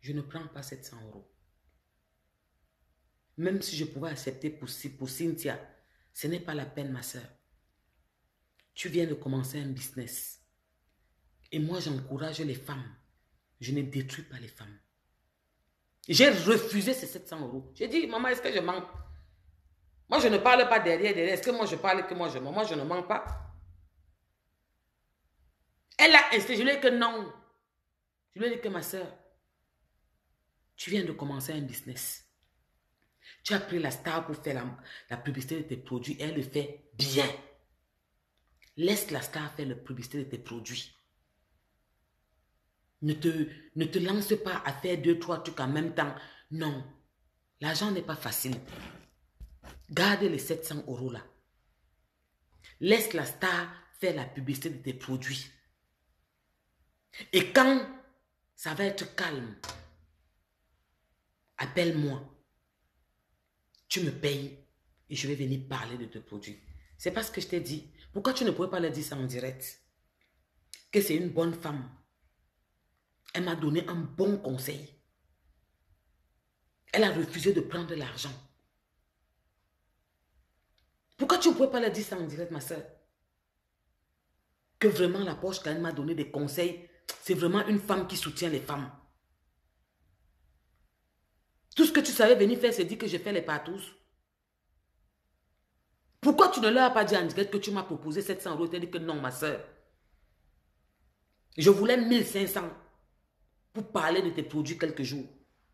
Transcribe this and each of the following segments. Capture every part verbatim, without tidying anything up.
Je ne prends pas sept cents euros. Même si je pouvais accepter pour, pour Cynthia, ce n'est pas la peine, ma soeur. Tu viens de commencer un business. Et moi, j'encourage les femmes. Je ne détruis pas les femmes. J'ai refusé ces sept cents euros. J'ai dit, maman, est-ce que je manque? Moi, je ne parle pas derrière, derrière. Est-ce que moi, je parle que moi, je manque? Moi, je ne manque pas. Elle a insisté. Je lui ai dit que non. Je lui ai dit que ma soeur, tu viens de commencer un business. Tu as pris la star pour faire la, la publicité de tes produits. Elle le fait bien. Laisse la star faire la publicité de tes produits. Ne te, ne te lance pas à faire deux, trois trucs en même temps. Non. L'argent n'est pas facile. Garde les sept cents euros là. Laisse la star faire la publicité de tes produits. Et quand ça va être calme, appelle-moi. Tu me payes et je vais venir parler de tes produits. C'est pas ce que je t'ai dit. Pourquoi tu ne pourrais pas le dire ça en direct? Que c'est une bonne femme. Elle m'a donné un bon conseil. Elle a refusé de prendre l'argent. Pourquoi tu ne pourrais pas le dire ça en direct, ma soeur? Que vraiment la Porsche, quand elle m'a donné des conseils, c'est vraiment une femme qui soutient les femmes. Tout ce que tu savais venir faire, c'est dire que je fais les partous. Pourquoi tu ne leur as pas dit en direct que tu m'as proposé sept cents euros? Tu as dit que non, ma soeur. Je voulais mille cinq cents pour parler de tes produits quelques jours.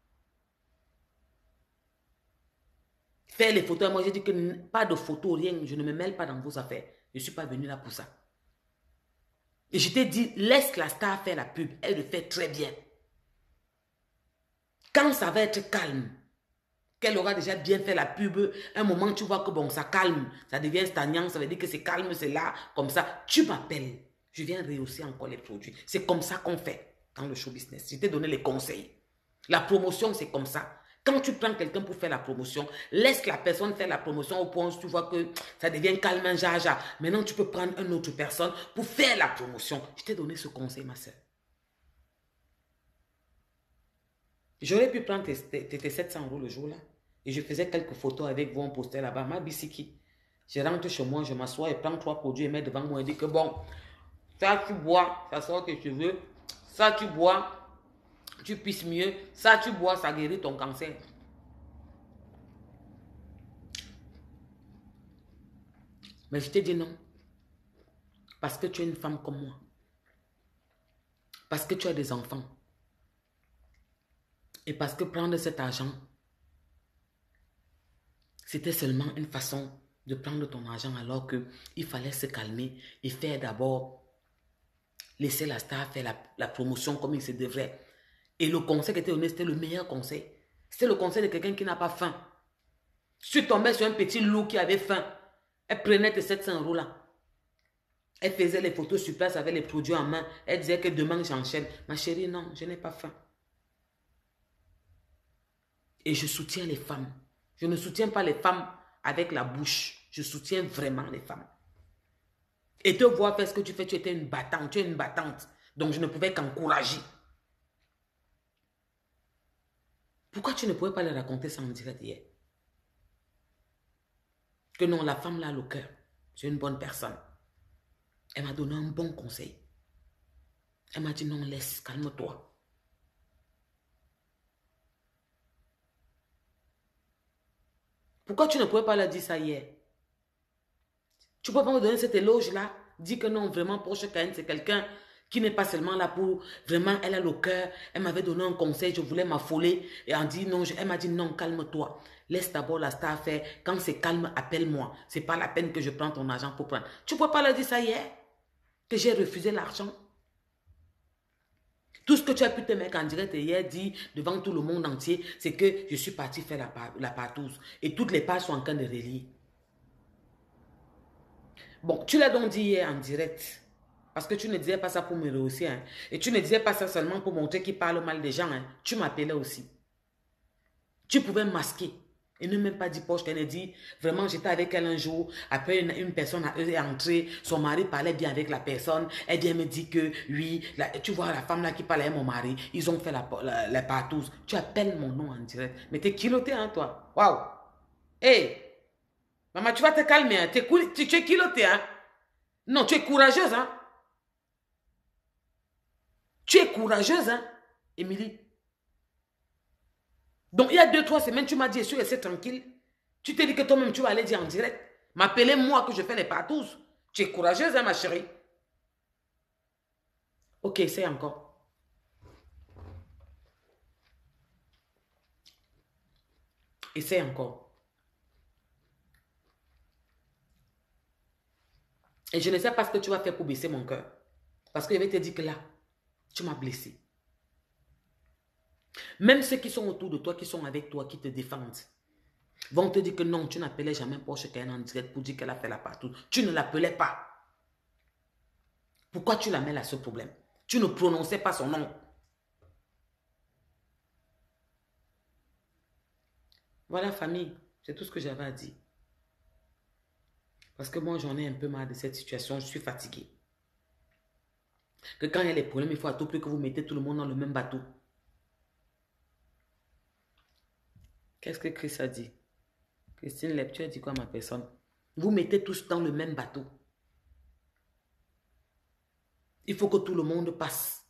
Faire les photos. Moi, j'ai dit que pas de photos, rien. Je ne me mêle pas dans vos affaires. Je ne suis pas venue là pour ça. Et je t'ai dit, laisse la star faire la pub. Elle le fait très bien. Quand ça va être calme, qu'elle aura déjà bien fait la pub, un moment tu vois que bon, ça calme, ça devient stagnant, ça veut dire que c'est calme, c'est là, comme ça, tu m'appelles. Je viens rehausser encore les produits. C'est comme ça qu'on fait dans le show business. Je t'ai donné les conseils. La promotion, c'est comme ça. Quand tu prends quelqu'un pour faire la promotion, laisse la personne faire la promotion au point où tu vois que ça devient calme, un jaja. Maintenant, tu peux prendre une autre personne pour faire la promotion. Je t'ai donné ce conseil, ma soeur. J'aurais pu prendre tes, tes, tes sept cents euros le jour là. Et je faisais quelques photos avec vous, on postait là-bas. Ma bisiki. Je rentre chez moi, je m'assois et prends trois produits et mets devant moi et dis que bon, ça tu bois, ça sort tes cheveux. Ça tu bois, tu pisses mieux. Ça tu bois, ça guérit ton cancer. Mais je t'ai dit non. Parce que tu es une femme comme moi. Parce que tu as des enfants. Et parce que prendre cet argent, c'était seulement une façon de prendre ton argent alors qu'il fallait se calmer et faire d'abord, laisser la star faire la, la promotion comme il se devrait. Et le conseil qui était donné, c'était le meilleur conseil. C'était le conseil de quelqu'un qui n'a pas faim. Si tu tombais sur un petit loup qui avait faim, elle prenait tes sept cents euros là. Elle faisait les photos sur place avec les produits en main. Elle disait que demain j'enchaîne. Ma chérie, non, je n'ai pas faim. Et je soutiens les femmes. Je ne soutiens pas les femmes avec la bouche. Je soutiens vraiment les femmes. Et te voir faire ce que tu fais, tu étais une battante. Tu es une battante. Donc je ne pouvais qu'encourager. Pourquoi tu ne pouvais pas le raconter ça en direct hier? Que non, la femme là a le cœur. C'est une bonne personne. Elle m'a donné un bon conseil. Elle m'a dit non, laisse, calme-toi. Pourquoi tu ne pouvais pas leur dire ça hier? Tu ne peux pas me donner cet éloge-là? Dire que non, vraiment, Porsche Cayenne, c'est quelqu'un qui n'est pas seulement là pour... Vraiment, elle a le cœur. Elle m'avait donné un conseil, je voulais m'affoler. Et elle, dit non, je, elle m'a dit non, calme-toi. Laisse d'abord la star faire. Quand c'est calme, appelle-moi. Ce n'est pas la peine que je prenne ton argent pour prendre. Tu ne peux pas leur dire ça hier? Que j'ai refusé l'argent? Tout ce que tu as pu te mettre en direct hier, dit devant tout le monde entier, c'est que je suis parti faire la, la partouze. Et toutes les pages sont en train de relier. Bon, tu l'as donc dit hier en direct. Parce que tu ne disais pas ça pour me rehausser. Hein. Et tu ne disais pas ça seulement pour montrer qu'il parle mal des gens. Hein. Tu m'appelais aussi. Tu pouvais masquer. Et ne même pas dit Porsche Cayenne. Elle dit, vraiment, j'étais avec elle un jour. Après, une, une personne est entrée. Son mari parlait bien avec la personne. Elle, dit, elle me dit que, oui, la, tu vois, la femme là qui parlait avec mon mari, ils ont fait la, la, la partouze. Tu appelles mon nom en direct. Mais t'es culotté, hein, toi. Waouh. Hé. Hey. Maman, tu vas te calmer. Hein. Es cool, tu, tu es culotté, hein. Non, tu es courageuse, hein. Tu es courageuse, hein, Émilie. Donc, il y a deux, trois semaines, tu m'as dit, je suis resté tranquille. Tu t'es dit que toi-même, tu vas aller dire en direct. M'appeler moi que je fais les partous. Tu es courageuse, hein, ma chérie. Ok, essaye encore. Essaye encore. Et je ne sais pas ce que tu vas faire pour baisser mon cœur. Parce que je vais te dire que là, tu m'as blessé. Même ceux qui sont autour de toi, qui sont avec toi, qui te défendent, vont te dire que non, tu n'appelais jamais Porsche Cayenne en direct pour dire qu'elle a fait la partouze. Tu ne l'appelais pas. Pourquoi tu la mets à ce problème? Tu ne prononçais pas son nom. Voilà, famille, c'est tout ce que j'avais à dire. Parce que moi, j'en ai un peu marre de cette situation. Je suis fatiguée. Que quand il y a des problèmes, il faut à tout prix que vous mettez tout le monde dans le même bateau. Qu'est-ce que Chris a dit? Christine Lep, tu as dit quoi à ma personne? Vous mettez tous dans le même bateau. Il faut que tout le monde passe.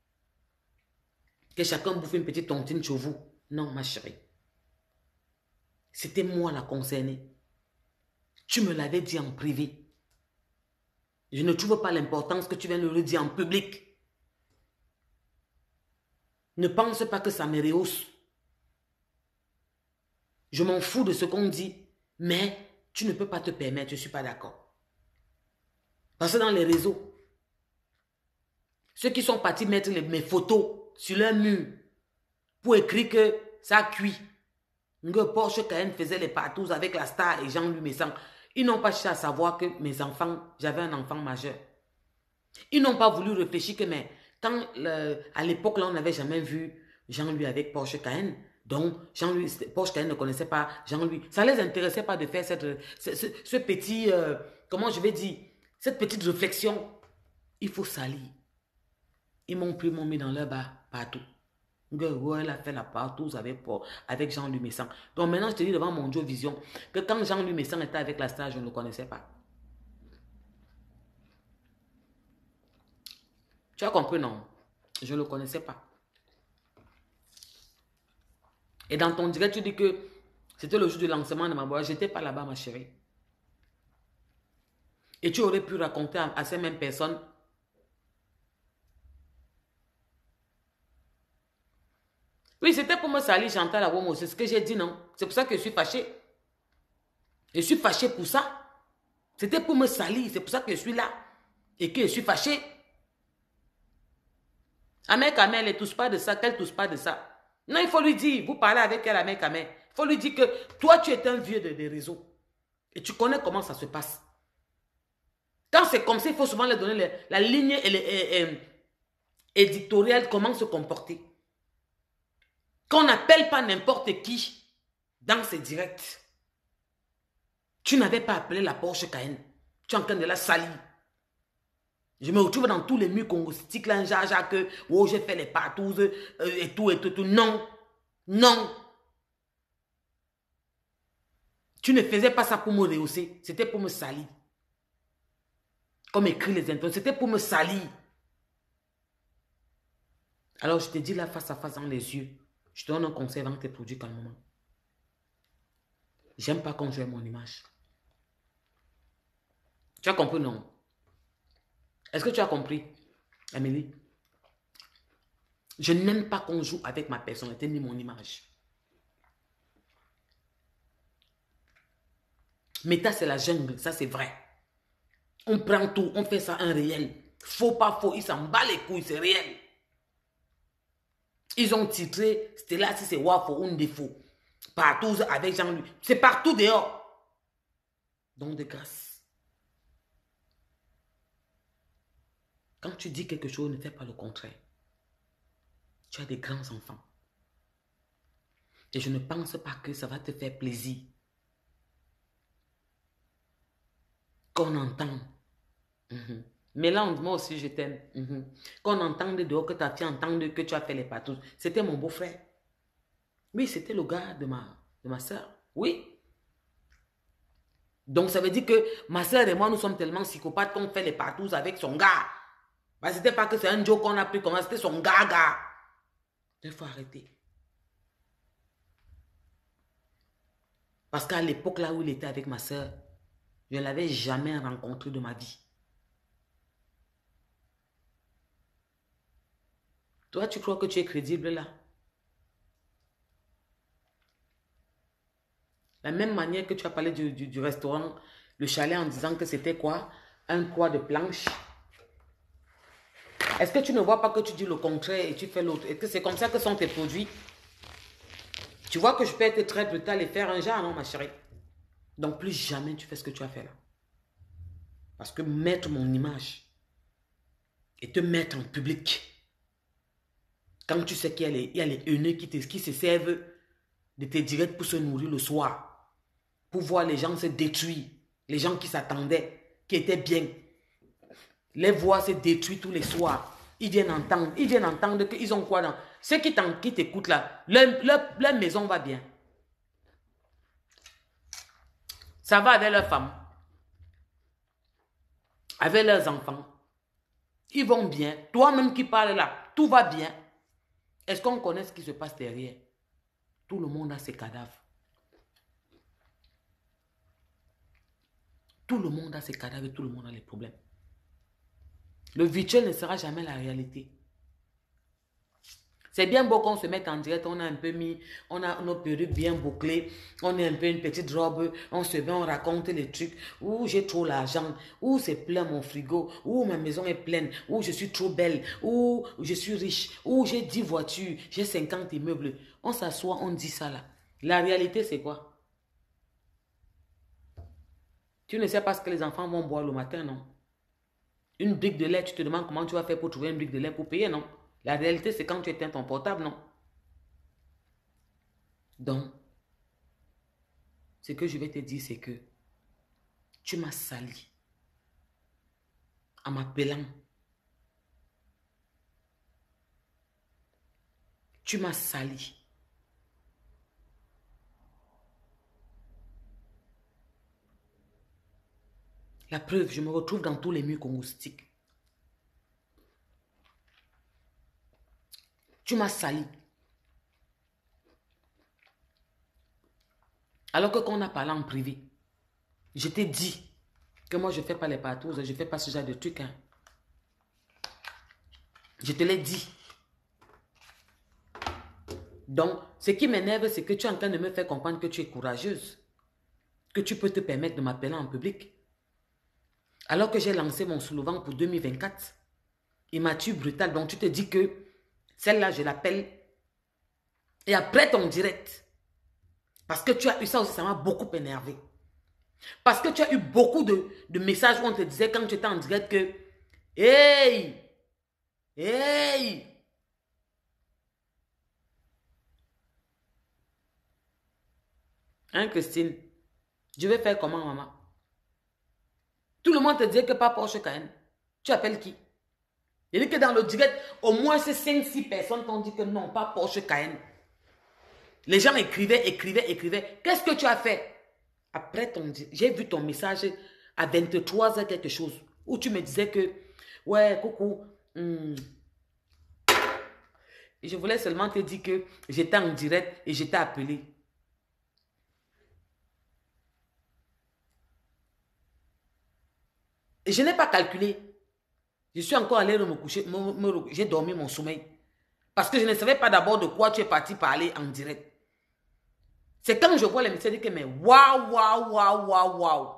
Que chacun bouffe une petite tontine chez vous. Non, ma chérie. C'était moi la concernée. Tu me l'avais dit en privé. Je ne trouve pas l'importance que tu viennes le dire en public. Ne pense pas que ça me rehausse. Je m'en fous de ce qu'on dit, mais tu ne peux pas te permettre, je ne suis pas d'accord. Parce que dans les réseaux, ceux qui sont partis mettre les, mes photos sur leur mur pour écrire que ça cuit, que Porsche Cayenne faisait les partous avec la star et Jean-Louis Messan, ils n'ont pas cherché à savoir que mes enfants, j'avais un enfant majeur. Ils n'ont pas voulu réfléchir que, mais quand le, à l'époque, là, on n'avait jamais vu Jean-Louis avec Porsche Cayenne. Donc, Jean-Louis, Porsche Cayenne ne connaissait pas Jean-Louis. Ça ne les intéressait pas de faire cette, ce, ce, ce petit, euh, comment je vais dire, cette petite réflexion. Il faut salir. Ils m'ont pris, m'ont mis dans leur bas partout. Elle a fait la partouze avec, avec Jean-Louis Messan. Donc maintenant, je te dis devant mon Dieu Vision que quand Jean-Louis Messan était avec la star, je ne le connaissais pas. Tu as compris, non? Je ne le connaissais pas. Et dans ton direct, tu dis que c'était le jour du lancement de ma boîte. Je n'étais pas là-bas, ma chérie. Et tu aurais pu raconter à, à ces mêmes personnes. Oui, c'était pour me salir, Chantal Awomo. C'est ce que j'ai dit, non? C'est pour ça que je suis fâchée. Je suis fâchée pour ça. C'était pour me salir. C'est pour ça que je suis là. Et que je suis fâchée. Amé Kamé, elle ne touche pas de ça, qu'elle ne touche pas de ça. Non, il faut lui dire, vous parlez avec elle, Amé Kamé. Il faut lui dire que toi, tu es un vieux de, des réseaux. Et tu connais comment ça se passe. Quand c'est comme ça, il faut souvent leur donner les, la ligne et les, et, et, éditoriale, comment se comporter. Qu'on n'appelle pas n'importe qui dans ses directs. Tu n'avais pas appelé la Porsche Cayenne. Tu es en train de la salir. Je me retrouve dans tous les murs congosistiques, là, Jacques, que oh, j'ai fait les partous euh, et tout, et tout, tout. Non. Non. Tu ne faisais pas ça pour me rehausser. C'était pour me salir. Comme écrit les intérêts. C'était pour me salir. Alors, je te dis là, face à face, dans les yeux. Je te donne un conseil avant que tes produits calmement. J'aime pas qu'on joue mon image. Tu as compris, non? Est-ce que tu as compris, Amélie? Je n'aime pas qu'on joue avec ma personnalité ni mon image. Méta, c'est la jungle, ça c'est vrai. On prend tout, on fait ça un réel. Faux, pas faux, ils s'en battent les couilles, c'est réel. Ils ont titré, c'était là si c'est Wafo ou un défaut. Partout avec Jean-Louis. C'est partout dehors. Donc de grâce. Quand tu dis quelque chose, ne fais pas le contraire. Tu as des grands enfants. Et je ne pense pas que ça va te faire plaisir qu'on entend. Mm-hmm. Mélange, moi aussi je t'aime. Mm-hmm. Qu'on entende dehors, que ta fille entende que tu as fait les patous. C'était mon beau-frère. Oui, c'était le gars de ma, de ma soeur. Oui. Donc ça veut dire que ma soeur et moi, nous sommes tellement psychopathes qu'on fait les patous avec son gars. Bah, c'était pas que c'est un joke qu'on a pris comme ça, c'était son gars, gars. Il faut arrêter. Parce qu'à l'époque là où il était avec ma soeur, je ne l'avais jamais rencontré de ma vie. Toi, tu crois que tu es crédible là? La même manière que tu as parlé du, du, du restaurant, le chalet en disant que c'était quoi? Un toit de planche. Est-ce que tu ne vois pas que tu dis le contraire et tu fais l'autre? Est-ce que c'est comme ça que sont tes produits? Tu vois que je peux être très brutal et faire un genre, non, ma chérie? Donc, plus jamais tu fais ce que tu as fait là. Parce que mettre mon image et te mettre en public, quand tu sais qu'il y a les, il y a les haineux qui, te, qui se servent de tes directs pour se nourrir le soir, pour voir les gens se détruire, les gens qui s'attendaient, qui étaient bien, les voir se détruire tous les soirs. Ils viennent entendre, ils viennent entendre qu'ils ont quoi dans... Ceux qui t'écoutent là, leur, leur, leur maison va bien. Ça va avec leurs femmes, avec leurs enfants. Ils vont bien. Toi-même qui parles là, tout va bien. Est-ce qu'on connaît ce qui se passe derrière? Tout le monde a ses cadavres. Tout le monde a ses cadavres et tout le monde a les problèmes. Le virtuel ne sera jamais la réalité. C'est bien beau qu'on se mette en direct, on a un peu mis, on a nos perruques bien bouclées, on a un peu une petite robe, on se met, on raconte les trucs, où j'ai trop l'argent, où c'est plein mon frigo, où ma maison est pleine, où je suis trop belle, où je suis riche, où j'ai dix voitures, j'ai cinquante immeubles. On s'assoit, on dit ça là. La réalité, c'est quoi? Tu ne sais pas ce que les enfants vont boire le matin, non? Une brique de lait, tu te demandes comment tu vas faire pour trouver une brique de lait pour payer, non? La réalité, c'est quand tu éteins ton portable, non? Donc, ce que je vais te dire, c'est que tu m'as sali en m'appelant. Tu m'as sali. La preuve, je me retrouve dans tous les murs congoustiques. Tu m'as sali. Alors que quand on a parlé en privé, je t'ai dit que moi, je ne fais pas les partous, je ne fais pas ce genre de trucs. Hein. Je te l'ai dit. Donc, ce qui m'énerve, c'est que tu es en train de me faire comprendre que tu es courageuse. Que tu peux te permettre de m'appeler en public. Alors que j'ai lancé mon slogan pour deux mille vingt-quatre. Immature, brutal. Donc, tu te dis que celle-là, je l'appelle. Et après ton direct, parce que tu as eu ça aussi, ça m'a beaucoup énervé. Parce que tu as eu beaucoup de, de messages où on te disait quand tu étais en direct que hey, hey. Hein, Christine? Je vais faire comment, maman? Tout le monde te disait que pas Porsche Cayenne. Tu appelles qui? Il dit que dans le direct, au moins ces cinq six personnes t'ont dit que non, pas Porsche Cayenne. Les gens écrivaient, écrivaient, écrivaient. Qu'est-ce que tu as fait? Après ton... J'ai vu ton message à vingt-trois heures quelque chose, où tu me disais que, ouais, coucou, hum, je voulais seulement te dire que j'étais en direct et j'étais appelé. Et je n'ai pas calculé. Je suis encore allé me coucher, j'ai dormi mon sommeil. Parce que je ne savais pas d'abord de quoi tu es parti parler en direct. C'est quand je vois les messages que, mais waouh, waouh, waouh, waouh, waouh.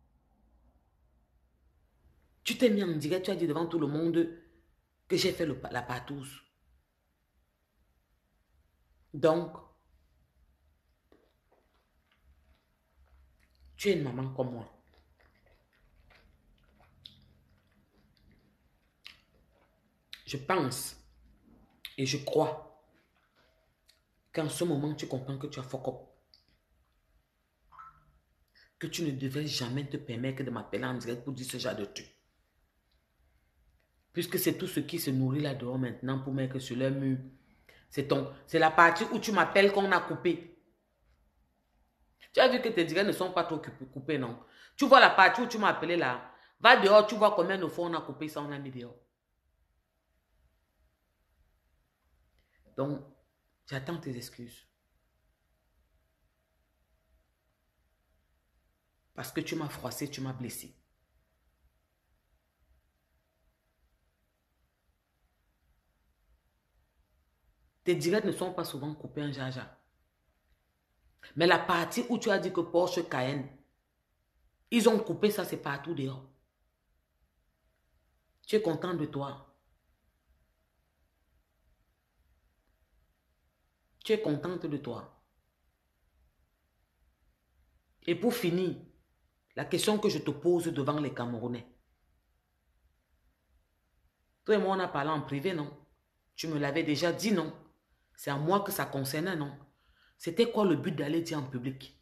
Tu t'es mis en direct, tu as dit devant tout le monde que j'ai fait le, la partouze. Donc, tu es une maman comme moi. Je pense et je crois qu'en ce moment, tu comprends que tu as fuck up. Que tu ne devrais jamais te permettre de m'appeler en direct pour dire ce genre de truc. Puisque c'est tout ce qui se nourrit là dehors maintenant pour mettre sur leur mur. C'est ton, c'est la partie où tu m'appelles qu'on a coupé. Tu as vu que tes directs ne sont pas trop coupés, non? Tu vois la partie où tu m'as appelé là. Va dehors, tu vois combien de fois on a coupé ça, on a mis dehors. Donc, j'attends tes excuses. Parce que tu m'as froissé, tu m'as blessé. Tes directs ne sont pas souvent coupés en jaja. Mais la partie où tu as dit que Porsche Cayenne, ils ont coupé ça, c'est partout dehors. Tu es content de toi. Tu es contente de toi. Et pour finir, la question que je te pose devant les Camerounais. Toi et moi, on a parlé en privé, non? Tu me l'avais déjà dit, non? C'est à moi que ça concernait, non? C'était quoi le but d'aller dire en public?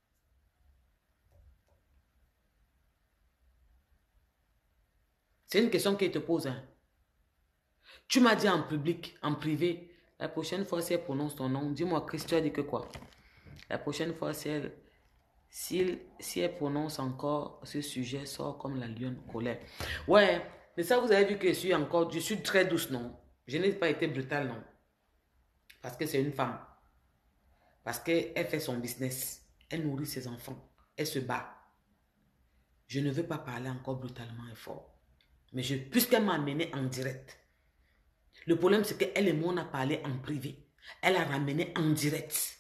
C'est une question qu'il te pose. Hein? Tu m'as dit en public, en privé, la prochaine fois si elle prononce ton nom, dis-moi, Chris, tu as dit que quoi? La prochaine fois si elle, si, si elle prononce encore ce sujet, sort comme la lionne colère. Ouais, mais ça vous avez vu que je suis encore, je suis très douce, non? Je n'ai pas été brutale, non? Parce que c'est une femme. Parce qu'elle fait son business. Elle nourrit ses enfants. Elle se bat. Je ne veux pas parler encore brutalement et fort. Mais puisqu'elle m'a amené en direct. Le problème, c'est qu'elle et moi, on a parlé en privé. Elle a ramené en direct.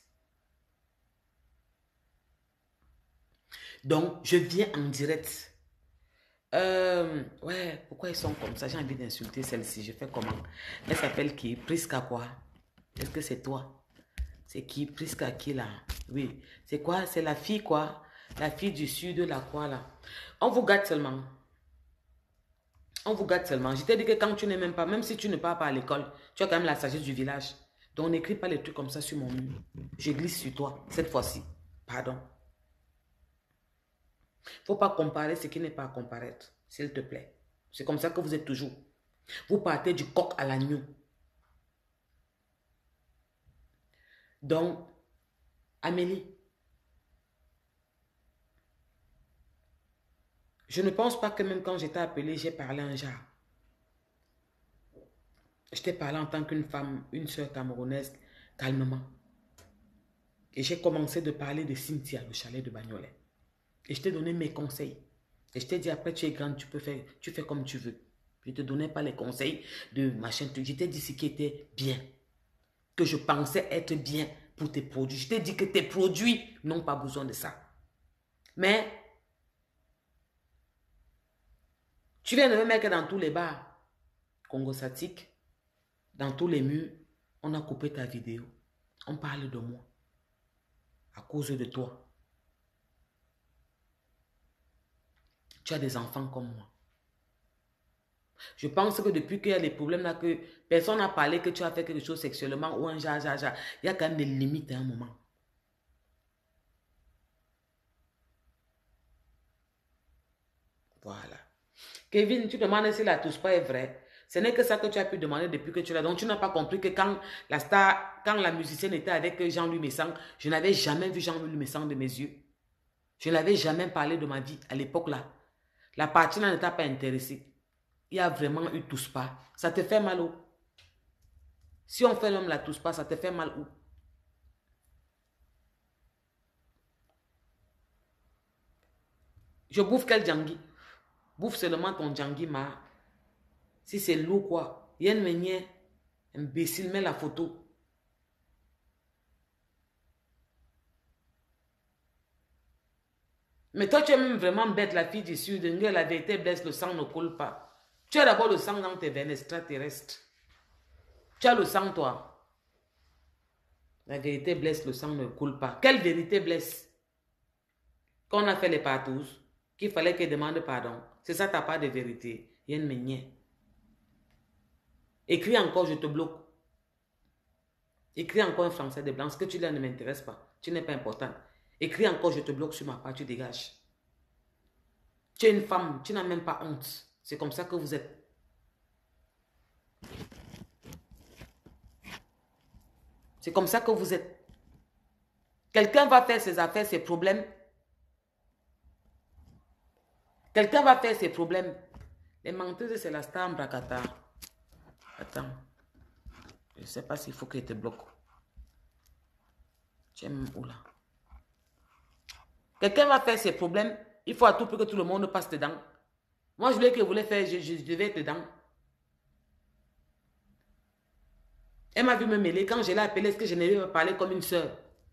Donc, je viens en direct. Euh, ouais, pourquoi ils sont comme ça? J'ai envie d'insulter celle-ci. Je fais comment? Elle s'appelle qui? Priska quoi? Est-ce que c'est toi? C'est qui? Priska qui là? Oui. C'est quoi? C'est la fille quoi? La fille du sud de la quoi là? On vous gâte seulement. On vous gâte seulement. Je t'ai dit que quand tu n'es même pas, même si tu ne pars pas à l'école, tu as quand même la sagesse du village. Donc n'écris pas les trucs comme ça sur mon mur. Je glisse sur toi, cette fois-ci. Pardon. Il ne faut pas comparer ce qui n'est pas à comparaître, s'il te plaît. C'est comme ça que vous êtes toujours. Vous partez du coq à l'agneau. Donc, Amélie, je ne pense pas que même quand j'étais appelée, j'ai parlé en genre. Je t'ai parlé en tant qu'une femme, une soeur camerounaise, calmement. Et j'ai commencé de parler de Cynthia, le chalet de Bagnolet. Et je t'ai donné mes conseils. Et je t'ai dit, après, tu es grande, tu peux faire, tu fais comme tu veux. Je ne te donnais pas les conseils de machin. Je t'ai dit ce qui était bien. Que je pensais être bien pour tes produits. Je t'ai dit que tes produits n'ont pas besoin de ça. Mais, tu viens de me mettre dans tous les bars. Congo Satique, dans tous les murs, on a coupé ta vidéo. On parle de moi. À cause de toi. Tu as des enfants comme moi. Je pense que depuis qu'il y a des problèmes là, que personne n'a parlé que tu as fait quelque chose sexuellement ou un ja, ja, ja. Il y a quand même des limites à un moment. Voilà. Kevin, tu demandes si la touche pas est vraie. Ce n'est que ça que tu as pu demander depuis que tu l'as. Donc tu n'as pas compris que quand la star, quand la musicienne était avec Jean-Louis Messang, je n'avais sang vu Jean-Louis Messang de mes yeux. Je n'avais jamais parlé de ma vie à l'époque là. La partie là ne t'a pas intéressée. Il y a vraiment eu tous pas. Ça te fait mal où? Si on fait l'homme la tous pas, ça te fait mal où? Je bouffe quel djangi? Bouffe seulement ton djangi ma. Si c'est lourd quoi. Yen menye. Imbécile, mets la photo. Mais toi tu es même vraiment bête la fille du sud. La vérité blesse, le sang ne coule pas. Tu as d'abord le sang dans tes veines extraterrestres. Tu as le sang, toi. La vérité blesse, le sang ne coule pas. Quelle vérité blesse? Quand on a fait les partous, qu'il fallait qu'elle demande pardon. C'est ça ta part de vérité. Yen menye. Écris encore, je te bloque. Écris encore un français de blanc. Ce que tu dis ne m'intéresse pas. Tu n'es pas important. Écris encore, je te bloque sur ma part, tu dégages. Tu es une femme, tu n'as même pas honte. C'est comme ça que vous êtes. C'est comme ça que vous êtes. Quelqu'un va faire ses affaires, ses problèmes. Quelqu'un va faire ses problèmes. Les menteuses, c'est la star Mbrakata. Attends. Je ne sais pas s'il faut qu'elle te bloque. Tu es où là? Quelqu'un va faire ses problèmes. Il faut à tout prix que tout le monde passe dedans. Moi, je voulais que vous voulez faire, je, je devais être dedans. Elle m'a vu me mêler. Quand je l'ai appelée, est-ce que je n'ai pas parlé comme une soeur?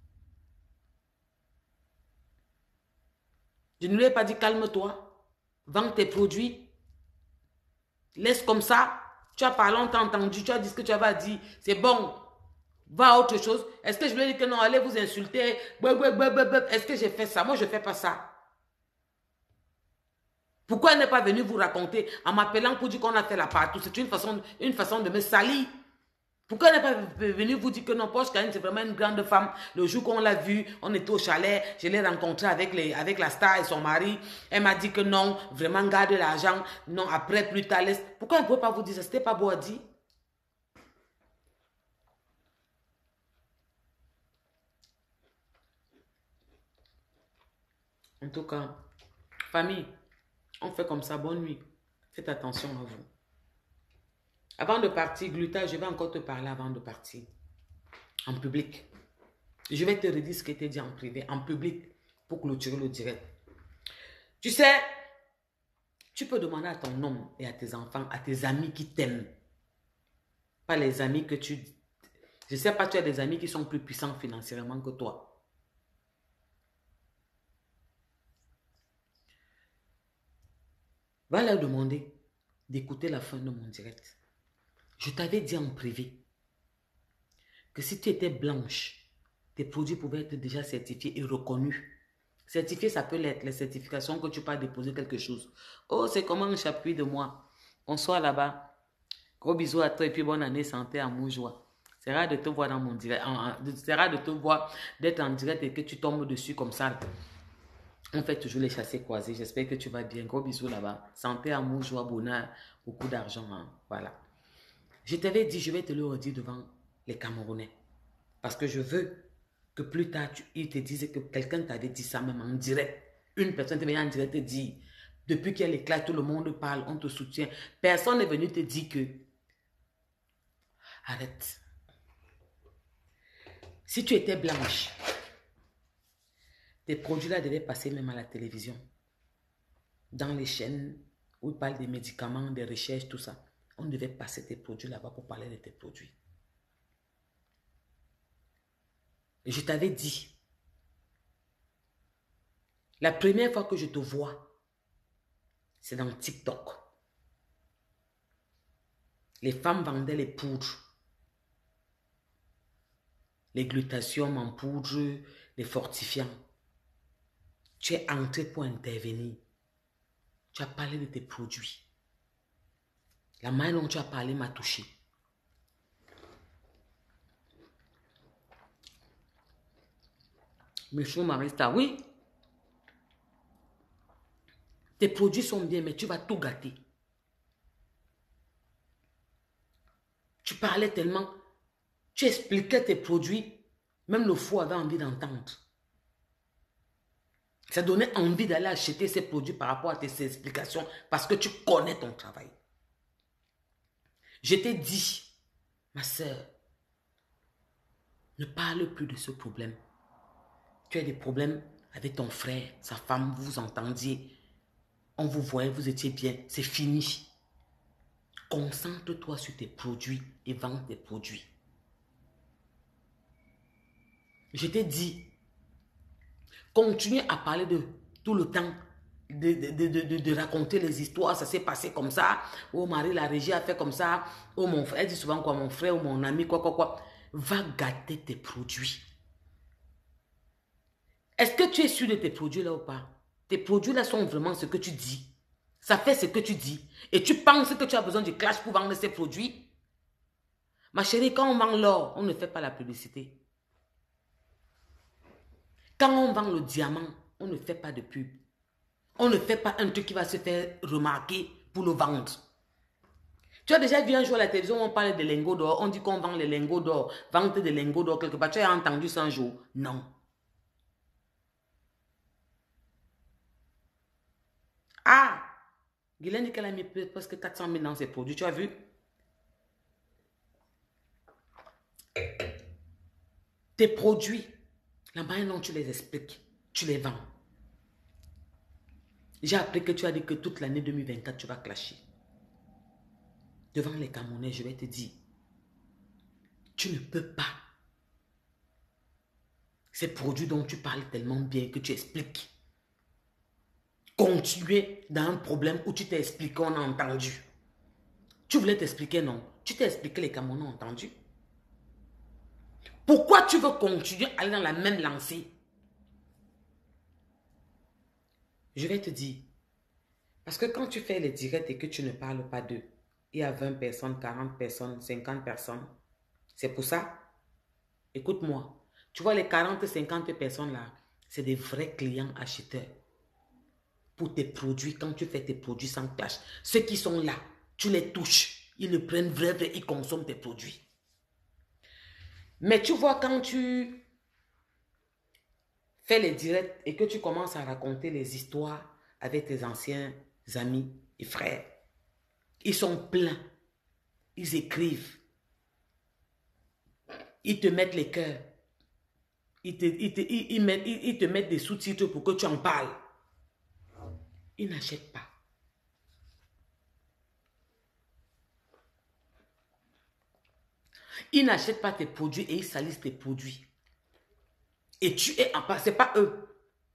Je ne lui ai pas dit calme-toi. Vends tes produits. Laisse comme ça. Tu as parlé, on t'a entendu. Tu as dit ce que tu avais dit. C'est bon. Va à autre chose. Est-ce que je lui ai dit que non, allez vous insulter? Est-ce que j'ai fait ça? Moi, je ne fais pas ça. Pourquoi elle n'est pas venue vous raconter en m'appelant pour dire qu'on a fait la partout? C'est une façon, une façon de me salir. Pourquoi elle n'est pas venue vous dire que non, Posh Karine, c'est vraiment une grande femme. Le jour qu'on l'a vue, on était au chalet, je l'ai rencontrée avec, les, avec la star et son mari. Elle m'a dit que non, vraiment garde l'argent. Non, après, plus tard, laisse. Pourquoi elle ne pouvait pas vous dire ça? C'était pas beau à dire? En tout cas, famille, on fait comme ça. Bonne nuit. Faites attention à vous. Avant de partir, Gluta, je vais encore te parler avant de partir. En public. Je vais te redire ce qui était dit en privé, en public, pour clôturer le direct. Tu sais, tu peux demander à ton homme et à tes enfants, à tes amis qui t'aiment. Pas les amis que tu... Je ne sais pas, tu as des amis qui sont plus puissants financièrement que toi. Va leur demander d'écouter la fin de mon direct. Je t'avais dit en privé que si tu étais blanche, tes produits pouvaient être déjà certifiés et reconnus. Certifié, ça peut l'être, les certifications que tu peux déposer quelque chose. Oh, c'est comment un chapuis de moi. Bonsoir là-bas. Gros bisous à toi et puis bonne année, santé, amour, joie. C'est rare de te voir dans mon direct. C'est rare de te voir, d'être en direct et que tu tombes dessus comme ça. On fait toujours les chassés croisés. J'espère que tu vas bien. Gros bisous là-bas. Santé, amour, joie, bonheur, beaucoup d'argent. Hein. Voilà. Je t'avais dit, je vais te le redire devant les Camerounais. Parce que je veux que plus tard, tu, ils te disent que quelqu'un t'avait dit ça même en direct. Une personne t'est venue en direct te dire, depuis qu'il y a l'éclat, tout le monde parle, on te soutient. Personne n'est venu te dire que, arrête. Si tu étais blanche, tes produits-là devaient passer même à la télévision. Dans les chaînes où ils parlent des médicaments, des recherches, tout ça. On devait passer tes produits là-bas pour parler de tes produits. Et je t'avais dit, la première fois que je te vois, c'est dans TikTok. Les femmes vendaient les poudres. Les glutations en poudre, les fortifiants. Tu es entré pour intervenir. Tu as parlé de tes produits. La manière dont tu as parlé m'a touché. Monsieur Marista, oui. Tes produits sont bien, mais tu vas tout gâter. Tu parlais tellement, tu expliquais tes produits, même le fou avait envie d'entendre. Ça donnait envie d'aller acheter ces produits par rapport à tes explications, parce que tu connais ton travail. Je t'ai dit, ma soeur, ne parle plus de ce problème. Tu as des problèmes avec ton frère, sa femme, vous vous entendiez. On vous voyait, vous étiez bien. C'est fini. Concentre-toi sur tes produits et vends tes produits. Je t'ai dit, continue à parler de tout le temps, de, de, de, de, de raconter les histoires. Ça s'est passé comme ça. Oh, Marie, la régie a fait comme ça. Oh, mon frère, elle dit souvent quoi, mon frère ou mon ami, quoi, quoi, quoi. Va gâter tes produits. Est-ce que tu es sûr de tes produits là ou pas? Tes produits là sont vraiment ce que tu dis. Ça fait ce que tu dis. Et tu penses que tu as besoin du clash pour vendre ces produits? Ma chérie, quand on vend l'or, on ne fait pas la publicité. Quand on vend le diamant, on ne fait pas de pub. On ne fait pas un truc qui va se faire remarquer pour le vendre. Tu as déjà vu un jour à la télévision où on parle de lingots d'or, on dit qu'on vend les lingots d'or, vente des lingots d'or quelque part. Tu as entendu ça un jour? Non. Ah! Guylaine dit qu'elle a mis presque quatre cent mille dans ses produits. Tu as vu? Tes produits, la manière dont tu les expliques, tu les vends. J'ai appris que tu as dit que toute l'année deux mille vingt-quatre, tu vas clasher. Devant les Camerounais, je vais te dire, tu ne peux pas. Ces produits dont tu parles tellement bien que tu expliques. Continuer dans un problème où tu t'es expliqué, on a entendu. Tu voulais t'expliquer, non? Tu t'es expliqué, les Camerounais ont entendu. Pourquoi tu veux continuer à aller dans la même lancée? Je vais te dire. Parce que quand tu fais les directs et que tu ne parles pas d'eux, il y a vingt personnes, quarante personnes, cinquante personnes. C'est pour ça. Écoute-moi. Tu vois les quarante, cinquante personnes là, c'est des vrais clients acheteurs. Pour tes produits, quand tu fais tes produits sans cash, ceux qui sont là, tu les touches. Ils le prennent vrai, vrai, ils consomment tes produits. Mais tu vois, quand tu fais les directs et que tu commences à raconter les histoires avec tes anciens amis et frères, ils sont pleins. Ils écrivent. Ils te mettent les cœurs. Ils te, ils te, ils, ils mettent, ils, ils te mettent des sous-titres pour que tu en parles. Ils n'achètent pas. Ils n'achètent pas tes produits et ils salissent tes produits. Et tu es en train, c'est pas eux.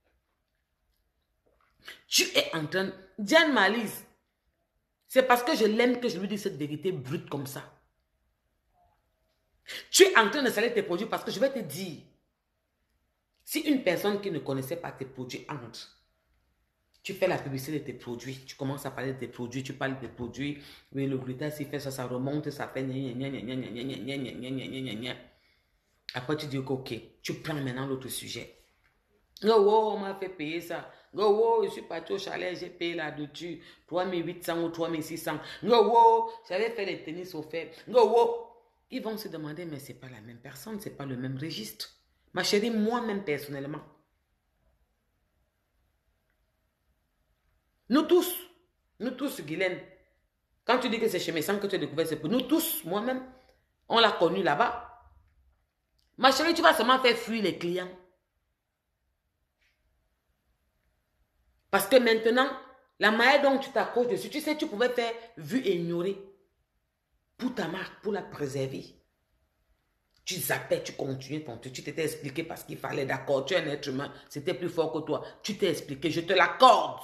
Tu es en train, Diane Malise, c'est parce que je l'aime que je lui dis cette vérité brute comme ça. Tu es en train de salir tes produits parce que je vais te dire, si une personne qui ne connaissait pas tes produits entre, tu fais la publicité de tes produits, tu commences à parler de tes produits, tu parles de tes produits, oui, le gluta, s'il fait ça, ça remonte, ça fait gna gna gna gna gna gna gna gna gna gna gna gna. Après, tu dis ok, tu prends maintenant l'autre sujet. Oh, oh, on m'a fait payer ça. Oh, oh, je suis parti au chalet, j'ai payé là-dessus trois mille huit cents ou trois mille six cents. Oh, oh, j'avais fait les tennis offerts. Oh, oh. Ils vont se demander, mais ce n'est pas la même personne, ce n'est pas le même registre. Ma chérie, moi-même personnellement. Nous tous, nous tous, Guylaine, quand tu dis que c'est chez Messan que tu as découvert, c'est pour nous tous, moi-même, on l'a connu là-bas. Ma chérie, tu vas seulement faire fuir les clients. Parce que maintenant, la manière dont tu t'accroches dessus, tu sais, tu pouvais faire vu et ignorer pour ta marque, pour la préserver. Tu zappais, tu continuais ton truc, tu t'étais expliqué parce qu'il fallait, d'accord, tu es un être humain, c'était plus fort que toi. Tu t'es expliqué, je te l'accorde.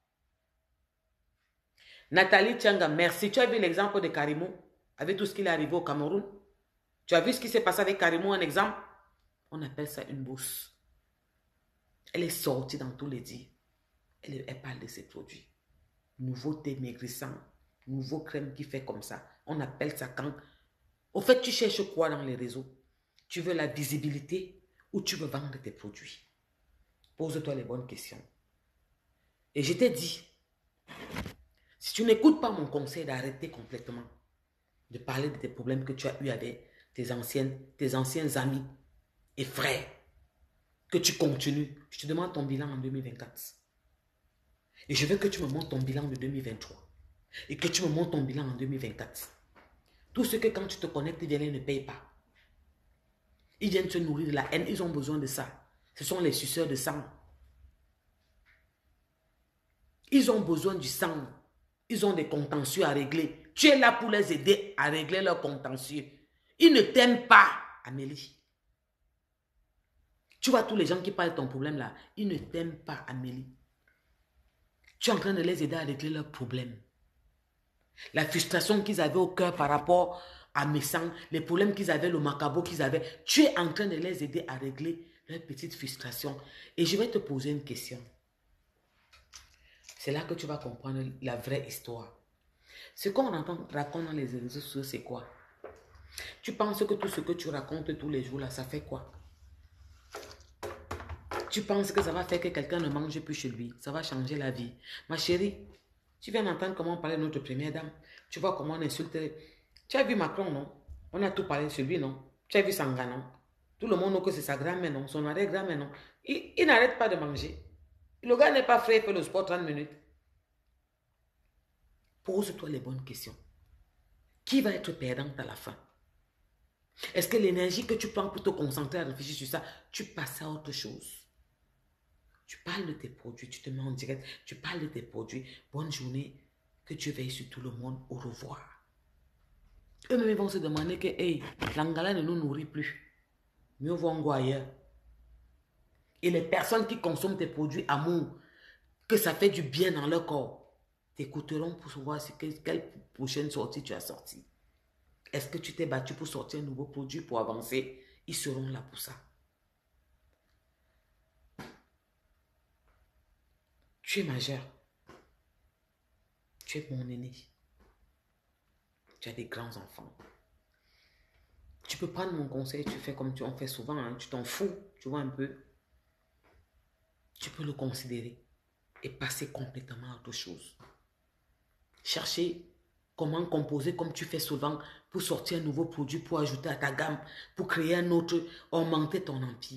Nathalie Tianga, merci. Tu as vu l'exemple de Karimo, avec tout ce qui est arrivé au Cameroun? Tu as vu ce qui s'est passé avec Karimo, un exemple? On appelle ça une bourse. Elle est sortie dans tous les dits. Elle, elle parle de ses produits. Nouveau thé maigrissant, nouveau crème qui fait comme ça. On appelle ça quand... Au fait, tu cherches quoi dans les réseaux? Tu veux la visibilité ou tu veux vendre tes produits? Pose-toi les bonnes questions. Et je t'ai dit, si tu n'écoutes pas mon conseil d'arrêter complètement de parler de tes problèmes que tu as eu avec tes, anciennes, tes anciens amis et frères, que tu continues, je te demande ton bilan en deux mille vingt-quatre. Et je veux que tu me montres ton bilan de deux mille vingt-trois. Et que tu me montres ton bilan en deux mille vingt-quatre. Tout ce que quand tu te connectes, ils viennent, ils ne payent pas. Ils viennent se nourrir de la haine, ils ont besoin de ça. Ce sont les suceurs de sang. Ils ont besoin du sang. Ils ont des contentieux à régler. Tu es là pour les aider à régler leurs contentieux. Ils ne t'aiment pas, Amélie. Tu vois tous les gens qui parlent de ton problème là, ils ne t'aiment pas, Amélie. Tu es en train de les aider à régler leurs problèmes. La frustration qu'ils avaient au cœur par rapport à Messan, les problèmes qu'ils avaient, le macabo qu'ils avaient, tu es en train de les aider à régler leurs petites frustrations. Et je vais te poser une question. C'est là que tu vas comprendre la vraie histoire. Ce qu'on entend raconte dans les réseaux sociaux, c'est quoi? Tu penses que tout ce que tu racontes tous les jours là, ça fait quoi? Tu penses que ça va faire que quelqu'un ne mange plus chez lui? Ça va changer la vie. Ma chérie, tu viens d'entendre comment on parlait de notre première dame. Tu vois comment on insulte. Tu as vu Macron, non? On a tout parlé sur lui, non? Tu as vu Sanga, non? Tout le monde dit que c'est sa grand-mère, non? Son arrière-grand-mère, non? Il, il n'arrête pas de manger. Le gars n'est pas frais, il fait le sport trente minutes. Pose-toi les bonnes questions. Qui va être perdante à la fin? Est-ce que l'énergie que tu prends pour te concentrer à réfléchir sur ça, tu passes à autre chose? Tu parles de tes produits, tu te mets en direct, tu parles de tes produits. Bonne journée, que Dieu veille sur tout le monde, au revoir. Eux-mêmes vont se demander que, hey, l'angala ne nous nourrit plus. Mieux vaut en go ailleurs. Et les personnes qui consomment tes produits amour, que ça fait du bien dans leur corps, t'écouteront pour savoir quelle prochaine sortie tu as sorti. Est-ce que tu t'es battu pour sortir un nouveau produit pour avancer? Ils seront là pour ça. Tu es majeur. Tu es mon aîné. Tu as des grands enfants. Tu peux prendre mon conseil, tu fais comme tu en fais souvent, hein, tu t'en fous, tu vois un peu. Tu peux le considérer et passer complètement à autre chose. Chercher comment composer comme tu fais souvent pour sortir un nouveau produit, pour ajouter à ta gamme, pour créer un autre, augmenter ton empire.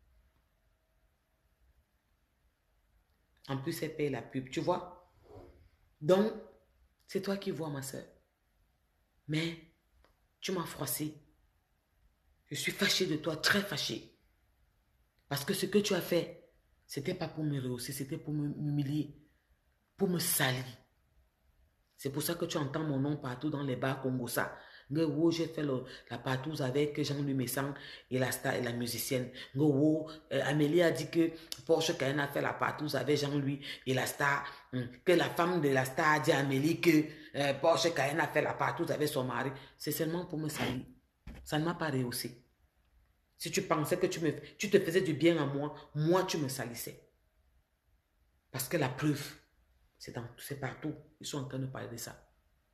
En plus, elle paye la pub, tu vois. Donc, c'est toi qui vois, ma soeur. Mais, tu m'as froissé. Je suis fâchée de toi, très fâchée. Parce que ce que tu as fait, c'était pas pour me rehausser, c'était pour m'humilier, pour me salir. C'est pour ça que tu entends mon nom partout dans les bars Congosa. J'ai fait le, la partouze avec Jean-Louis Messang et la star et la musicienne. Euh, Amélie a dit que Porsche Cayenne a fait la partouze avec Jean-Louis et la star. Hum, que la femme de la star a dit à Amélie que euh, Porsche Cayenne a fait la partouze avec son mari. C'est seulement pour me salir. Ça ne m'a pas rehaussé. Si tu pensais que tu, me, tu te faisais du bien à moi, moi tu me salissais. Parce que la preuve, c'est partout. Ils sont en train de parler de ça.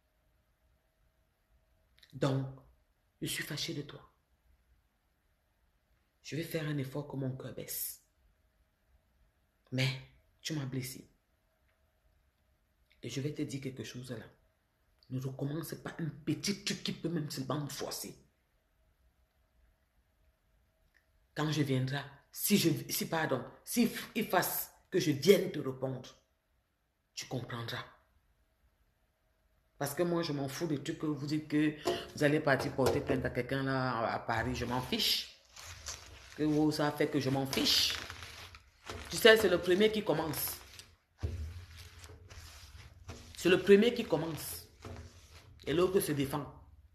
Donc, je suis fâché de toi. Je vais faire un effort que mon cœur baisse. Mais, tu m'as blessé. Et je vais te dire quelque chose là. Ne recommence pas un petit truc qui peut même seulement me forcer. Quand je viendrai, si je, si pardon, si il fasse que je vienne te répondre, tu comprendras. Parce que moi, je m'en fous des trucs que vous dites que vous allez partir porter plainte à quelqu'un là à Paris. Je m'en fiche. Que vous, ça fait que je m'en fiche. Tu sais, c'est le premier qui commence. C'est le premier qui commence. Et l'autre se défend.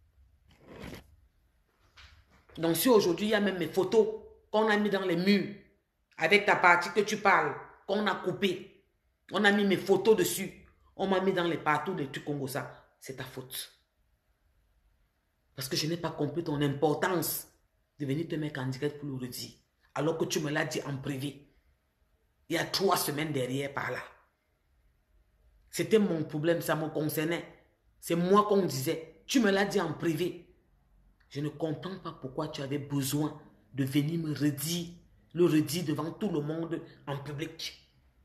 Donc si aujourd'hui, il y a même mes photos qu'on a mis dans les murs, avec ta partie que tu parles, qu'on a coupé, on a mis mes photos dessus. On m'a mis dans les partout des trucs comme ça. C'est ta faute. Parce que je n'ai pas compris ton importance de venir te mettre en direct pour le redire. Alors que tu me l'as dit en privé. Il y a trois semaines derrière par là. C'était mon problème, ça me concernait. C'est moi qu'on disait. Tu me l'as dit en privé. Je ne comprends pas pourquoi tu avais besoin de venir me redire, le redire devant tout le monde en public.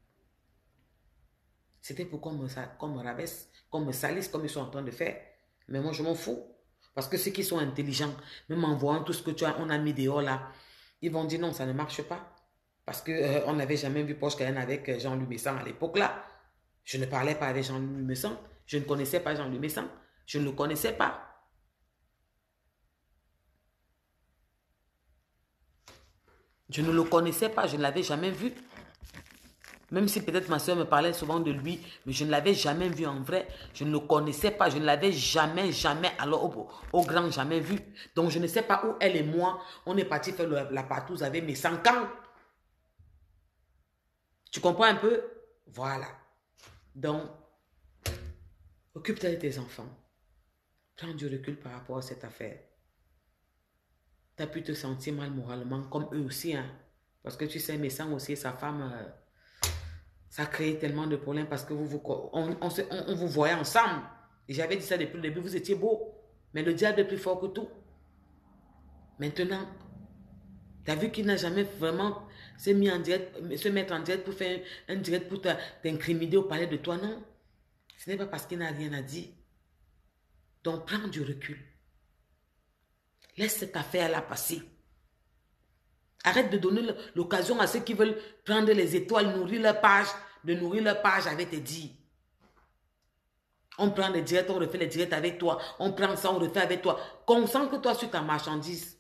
C'était pour qu'on me, qu'on me rabaisse, qu'on me salisse comme ils sont en train de faire. Mais moi, je m'en fous. Parce que ceux qui sont intelligents, même en voyant tout ce que tu as, on a mis dehors là, ils vont dire non, ça ne marche pas. Parce qu'on euh, n'avait jamais vu Porsche Cayenne avec Jean-Louis Messang à l'époque là. Je ne parlais pas avec Jean-Louis Messang. Je ne connaissais pas Jean-Louis Messang. Je ne le connaissais pas. Je ne le connaissais pas. Je ne l'avais jamais vu. Même si peut-être ma soeur me parlait souvent de lui, mais je ne l'avais jamais vu en vrai. Je ne le connaissais pas. Je ne l'avais jamais, jamais, alors au, au grand, jamais vu. Donc je ne sais pas où elle et moi, on est parti faire le, la partouze avec mes cinq ans. Tu comprends un peu? Voilà. Donc, occupe-toi de tes enfants. Prends du recul par rapport à cette affaire. Tu as pu te sentir mal moralement, comme eux aussi. Hein? Parce que tu sais, Messang aussi et sa femme... Euh, ça a créé tellement de problèmes parce que vous, vous, on, on, on, on vous voyait ensemble. Et j'avais dit ça depuis le début, vous étiez beau. Mais le diable est plus fort que tout. Maintenant, tu as vu qu'il n'a jamais vraiment se, mis en direct, se mettre en direct pour faire un, un direct pour t'incriminer ou parler de toi, non. Ce n'est pas parce qu'il n'a rien à dire. Donc, prends du recul. Laisse cette affaire-là passer. Arrête de donner l'occasion à ceux qui veulent prendre les étoiles, nourrir leur page, de nourrir leur page avec tes dires. On prend les directs, on refait les directs avec toi. On prend ça, on refait avec toi. Concentre-toi sur ta marchandise.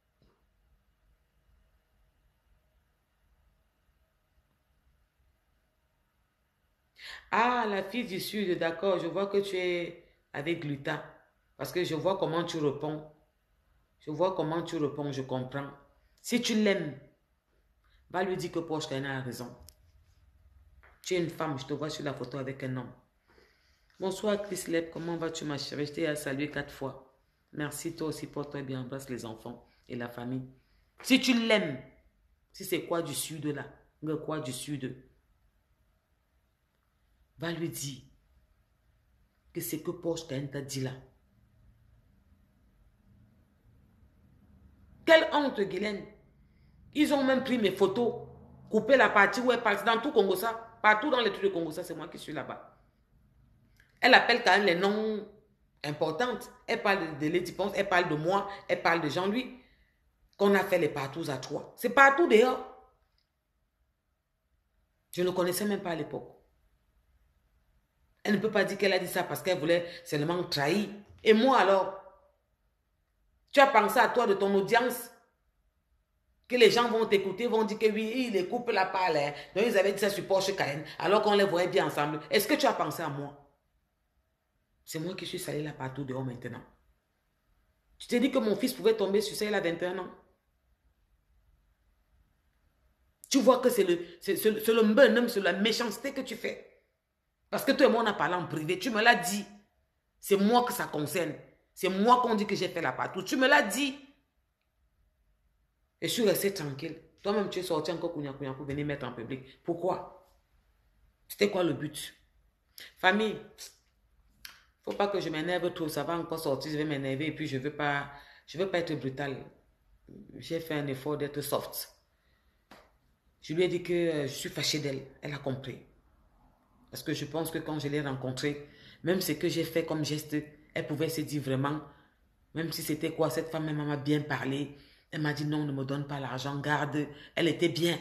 Ah, la fille du Sud, d'accord, je vois que tu es avec Luta. Parce que je vois comment tu réponds. Je vois comment tu réponds, je comprends. Si tu l'aimes, va lui dire que Porsche Cayenne a raison. Tu es une femme, je te vois sur la photo avec un homme. Bonsoir Chris Leb, comment vas-tu ma chérie? Je t'ai salué quatre fois. Merci toi aussi, porte-toi bien, embrasse les enfants et la famille. Si tu l'aimes, si c'est quoi du Sud là, quoi du Sud, va lui dire que c'est que Porsche Cayenne t'a dit là. Quelle honte, Guylaine. Ils ont même pris mes photos, coupé la partie où elle parle. Dans tout Congo, ça, partout dans les trucs de Congo, ça, c'est moi qui suis là-bas. Elle appelle quand même les noms importants. Elle parle de Lady Ponce, elle parle de moi, elle parle de Jean-Louis. Qu'on a fait les partous à trois. C'est partout dehors. Je ne connaissais même pas à l'époque. Elle ne peut pas dire qu'elle a dit ça parce qu'elle voulait seulement trahir. Et moi alors, tu as pensé à toi de ton audience, que les gens vont t'écouter, vont dire que oui, ils les coupent la parole. Hein. Donc ils avaient dit ça sur Porsche Cayenne, alors qu'on les voyait bien ensemble. Est-ce que tu as pensé à moi? C'est moi qui suis salée là partout dehors maintenant. Tu t'es dit que mon fils pouvait tomber sur ça, il a vingt et un ans. Tu vois que c'est le, le, le bonhomme, c'est la méchanceté que tu fais. Parce que toi et moi, on a parlé en privé. Tu me l'as dit. C'est moi que ça concerne. C'est moi qu'on dit que j'ai fait la partout. Tu me l'as dit. Et je suis restée tranquille. Toi-même, tu es sorti encore kounya kounya pour venir mettre en public. Pourquoi? C'était quoi le but? Famille, il ne faut pas que je m'énerve trop. Ça va encore sortir, je vais m'énerver et puis je ne veux pas, je veux pas être brutal. J'ai fait un effort d'être soft. Je lui ai dit que je suis fâchée d'elle. Elle a compris. Parce que je pense que quand je l'ai rencontrée, même ce que j'ai fait comme geste, elle pouvait se dire vraiment, même si c'était quoi, cette femme, elle m'a bien parlé. Elle m'a dit non, ne me donne pas l'argent, garde. Elle était bien.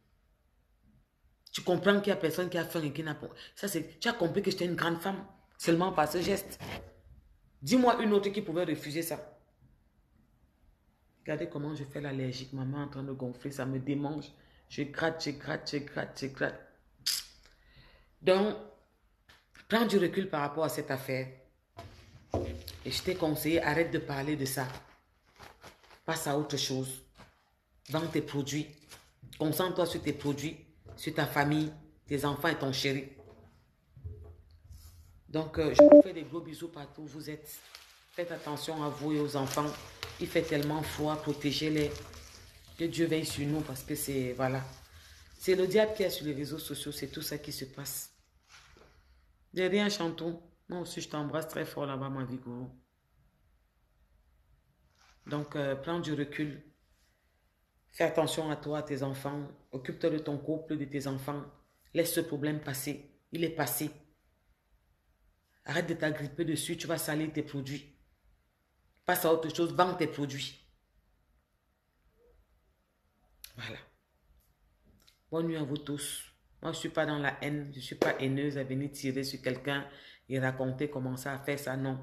Tu comprends qu'il n'y a personne qui a faim et qui n'a pas. Ça, c'est. Tu as compris que j'étais une grande femme, seulement par ce geste. Dis-moi une autre qui pouvait refuser ça. Regardez comment je fais l'allergique. Maman est en train de gonfler, ça me démange. Je gratte, je gratte, je gratte, je gratte. Donc, prends du recul par rapport à cette affaire. Et je t'ai conseillé, arrête de parler de ça. Passe à autre chose. Vends tes produits. Concentre-toi sur tes produits, sur ta famille, tes enfants et ton chéri. Donc, euh, je vous fais des gros bisous partout où vous êtes. Faites attention à vous et aux enfants. Il fait tellement froid, protégez-les. Que Dieu veille sur nous parce que c'est, voilà. C'est le diable qui est sur les réseaux sociaux, c'est tout ça qui se passe. De rien, Chanton. Moi aussi, je t'embrasse très fort là-bas, ma vie, gourou. Donc, euh, prends du recul. Fais attention à toi, à tes enfants. Occupe-toi de ton couple, de tes enfants. Laisse ce problème passer. Il est passé. Arrête de t'agripper dessus, tu vas salir tes produits. Passe à autre chose, vends tes produits. Voilà. Bonne nuit à vous tous. Moi, je ne suis pas dans la haine, je ne suis pas haineuse à venir tirer sur quelqu'un et raconter comment ça a fait ça, non.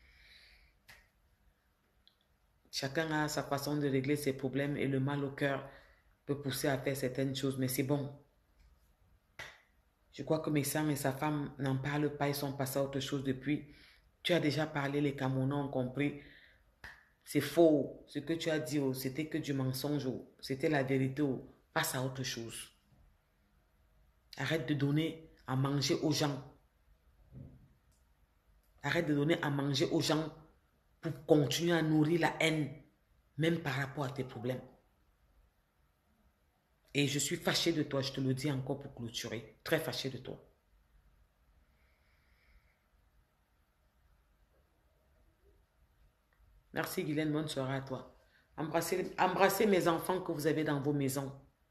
Chacun a sa façon de régler ses problèmes et le mal au cœur peut pousser à faire certaines choses, mais c'est bon. Je crois que mes sœurs et sa femme n'en parlent pas, ils sont passés à autre chose depuis. Tu as déjà parlé, les Camerounais ont compris. C'est faux. Ce que tu as dit, oh, c'était que du mensonge, oh, c'était la vérité. Oh. Passe à autre chose. Arrête de donner à manger aux gens. Arrête de donner à manger aux gens pour continuer à nourrir la haine, même par rapport à tes problèmes. Et je suis fâchée de toi, je te le dis encore pour clôturer. Très fâchée de toi. Merci Guylaine, bonne soirée à toi. Embrassez, embrassez mes enfants que vous avez dans vos maisons.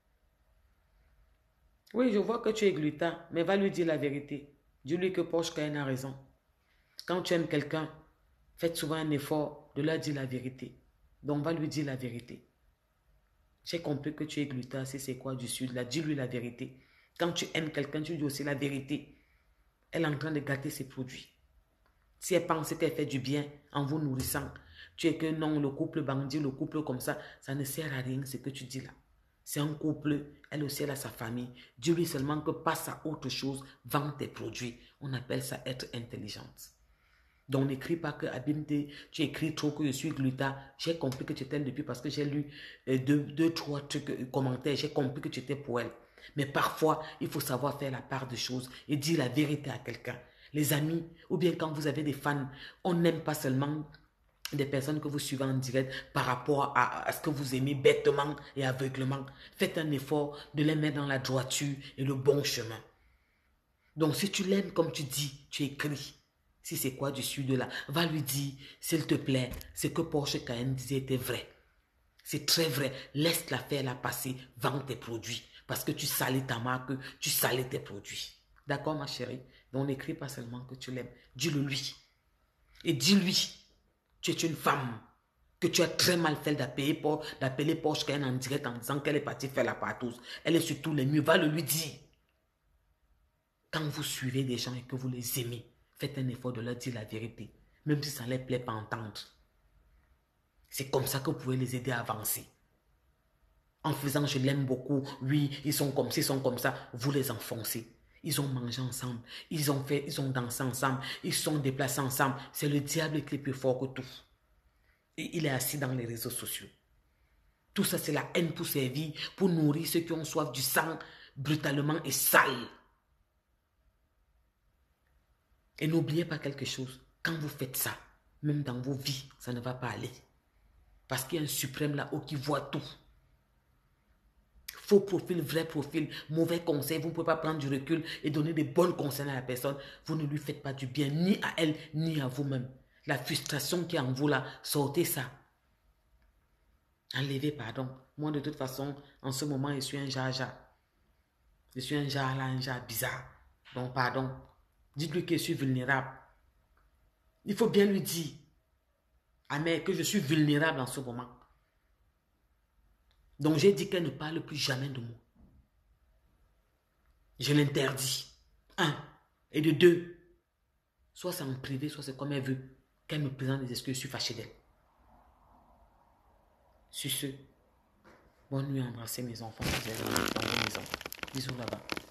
Oui, je vois que tu es gluten, mais va lui dire la vérité. Dis-lui que Porsche Cayenne a raison. Quand tu aimes quelqu'un, faites souvent un effort de leur dire la vérité. Donc, va lui dire la vérité. J'ai compris que tu es gluten, si c'est quoi du sud, là, dis-lui la vérité. Quand tu aimes quelqu'un, tu dis aussi la vérité. Elle est en train de gâter ses produits. Si elle pense qu'elle fait du bien en vous nourrissant, tu es que non, le couple bandit, le couple comme ça, ça ne sert à rien ce que tu dis là. C'est un couple, elle aussi elle a sa famille. Dis-lui seulement que passe à autre chose, vends tes produits. On appelle ça être intelligente. Donc n'écris pas que Abimte, tu écris trop que je suis gluten. J'ai compris que tu étais depuis parce que j'ai lu euh, deux, deux, trois trucs, euh, commentaires. J'ai compris que tu étais pour elle. Mais parfois, il faut savoir faire la part des choses et dire la vérité à quelqu'un. Les amis, ou bien quand vous avez des fans, on n'aime pas seulement des personnes que vous suivez en direct par rapport à, à ce que vous aimez bêtement et aveuglement. Faites un effort de les mettre dans la droiture et le bon chemin. Donc si tu l'aimes comme tu dis, tu écris. Si c'est quoi du sud là, va lui dire, s'il te plaît, ce que Porsche Cayenne disait était vrai. C'est très vrai. Laisse-la faire la passer, vends tes produits. Parce que tu salis ta marque, tu salis tes produits. D'accord, ma chérie? Donc n'écris pas seulement que tu l'aimes. Dis-le lui. Et dis-lui, tu es une femme, que tu as très mal fait d'appeler Porsche Cayenne en direct en disant qu'elle est partie faire la partouze. Elle est sur tous les murs. Va le lui dire. Quand vous suivez des gens et que vous les aimez, faites un effort de leur dire la vérité, même si ça ne les plaît pas entendre. C'est comme ça que vous pouvez les aider à avancer. En faisant je l'aime beaucoup, oui, ils sont comme ça, ils sont comme ça, vous les enfoncez. Ils ont mangé ensemble, ils ont fait, ils ont dansé ensemble, ils sont déplacés ensemble. C'est le diable qui est plus fort que tout. Et il est assis dans les réseaux sociaux. Tout ça, c'est la haine pour servir, pour nourrir ceux qui ont soif du sang brutalement et sale. Et n'oubliez pas quelque chose, quand vous faites ça, même dans vos vies, ça ne va pas aller. Parce qu'il y a un suprême là-haut qui voit tout. Faux profil, vrai profil, mauvais conseil, vous ne pouvez pas prendre du recul et donner des bons conseils à la personne. Vous ne lui faites pas du bien, ni à elle, ni à vous-même. La frustration qui est en vous là, sortez ça. Enlevez, pardon. Moi, de toute façon, en ce moment, je suis un jaja. Je suis un jaja là, un jaja bizarre. Donc, pardon. Dites-lui que je suis vulnérable. Il faut bien lui dire, ah mais que je suis vulnérable en ce moment. Donc j'ai dit qu'elle ne parle plus jamais de moi. Je l'interdis. Un. Et de deux, soit c'est en privé, soit c'est comme elle veut, qu'elle me présente des excuses, je suis fâché d'elle. Sur ce, bonne nuit, embrassez mes enfants, vous êtes dans vos maisons. Bisous là-bas.